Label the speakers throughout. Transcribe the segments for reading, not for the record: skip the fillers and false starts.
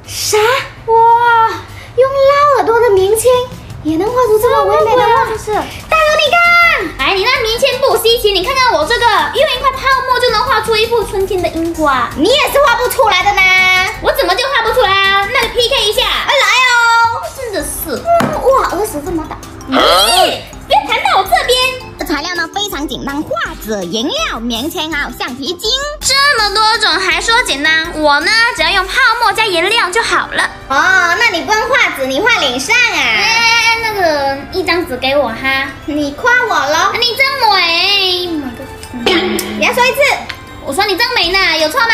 Speaker 1: 啥？哇，用捞耳朵的棉签也能画出这么唯美的画，就是。大哥，你看，
Speaker 2: 哎，你那棉签不稀奇，你看看我这个，用一块泡沫就能画出一幅春天的樱花。
Speaker 1: 你也是画不出来的呢。
Speaker 2: 我怎么就画不出来啊？那个 PK 一下，
Speaker 1: 来哦！
Speaker 2: 真的是，
Speaker 1: 哇，耳屎这么大。
Speaker 2: 别弹到我这边。
Speaker 1: 材料呢非常简单，画纸、颜料、棉签还有橡皮筋，
Speaker 2: 这么多种还说简单，我呢只要用泡沫加颜料就好了。
Speaker 1: 哦，那你不用画纸，你画脸上啊？
Speaker 2: 哎，那个一张纸给我哈，
Speaker 1: 你夸我咯。
Speaker 2: 你真美，
Speaker 1: 你要说一次。
Speaker 2: 我说你真美呢，有错吗？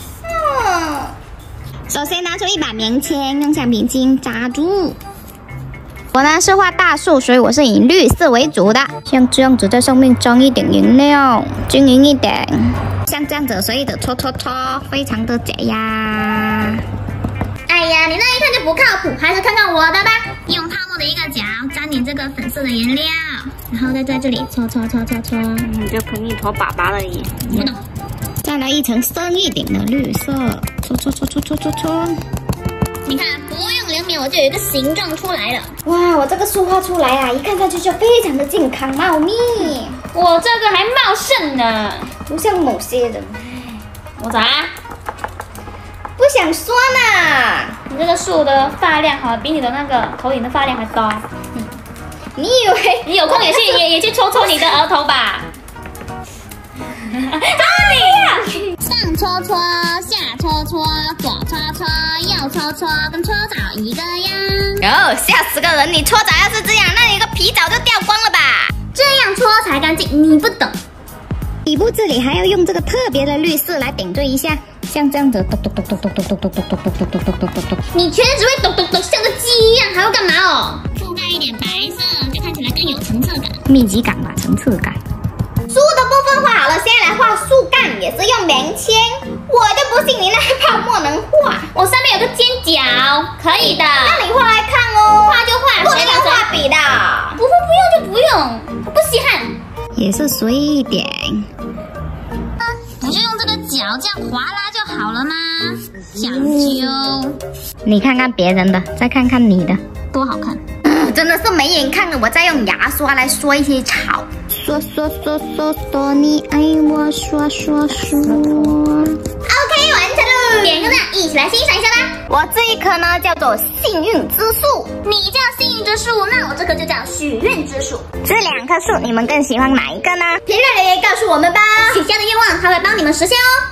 Speaker 1: 首先拿出一把棉签，用橡皮筋扎住。我呢是画大树，所以我是以绿色为主的，像这样子在上面沾一点颜料，均匀一点，像这样子随意的搓搓搓，非常的假呀。
Speaker 2: 哎呀，你那一看就不靠谱，还是看看我的吧。用泡沫的一个角沾点这个粉色的颜料，然后再在这里搓搓搓搓搓，
Speaker 3: 你就喷一坨粑粑而已。
Speaker 2: 不懂。
Speaker 1: 再来一层深一点的绿色，搓搓搓搓搓搓搓。
Speaker 2: 你看，不用2秒我就有一个形状出来了。
Speaker 1: 哇，我这个树画出来啊，一看上去就非常的健康茂密。
Speaker 2: 我这个还茂盛呢，
Speaker 1: 不像某些人。
Speaker 2: 我咋？
Speaker 1: 不想说呢。
Speaker 2: 你这个树的发量好，比你的那个头顶的发量还高。
Speaker 1: 你以为
Speaker 2: 你有空也去搓搓你的额头吧？上搓搓，下搓搓，左搓搓，右搓搓，跟搓澡一个样。
Speaker 1: 吓死个人！你搓澡要是这样，那你个皮早就掉光了吧？
Speaker 2: 这样搓才干净，你不懂。
Speaker 1: 底部这里还要用这个特别的绿色来点缀一下，像这样子，咚咚咚咚咚咚咚咚咚咚咚咚咚咚咚咚。
Speaker 2: 你全只会咚咚咚，像个鸡一样，还要干嘛哦？覆盖一点白色，就看起来更有层次感、
Speaker 1: 密集感吧，层次感。树的部分画好了，现在来画树干，也是用棉签。我就不信你那个泡沫能画。
Speaker 2: 我上面有个尖角，可以的。
Speaker 1: 那你画来看哦。
Speaker 2: 画就画，
Speaker 1: 不能用画笔的。
Speaker 2: 不用就不用，我不稀罕。
Speaker 1: 也是随意一点。
Speaker 2: 我就用这个角这样划拉就好了吗？讲究。
Speaker 1: 你看看别人的，再看看你的，
Speaker 2: 多好看。
Speaker 1: 真的是没眼看了，我再用牙刷来刷一些草。刷刷刷刷刷，你爱我刷刷刷。OK， 完成了。
Speaker 2: 点个赞，一起来欣赏一下吧。
Speaker 1: 我这一颗呢叫做幸运之树，
Speaker 2: 你叫幸运之树，那我这个就叫许愿之树。
Speaker 1: 这2棵树你们更喜欢哪一个呢？
Speaker 2: 评论留言告诉我们吧。许下的愿望它会帮你们实现哦。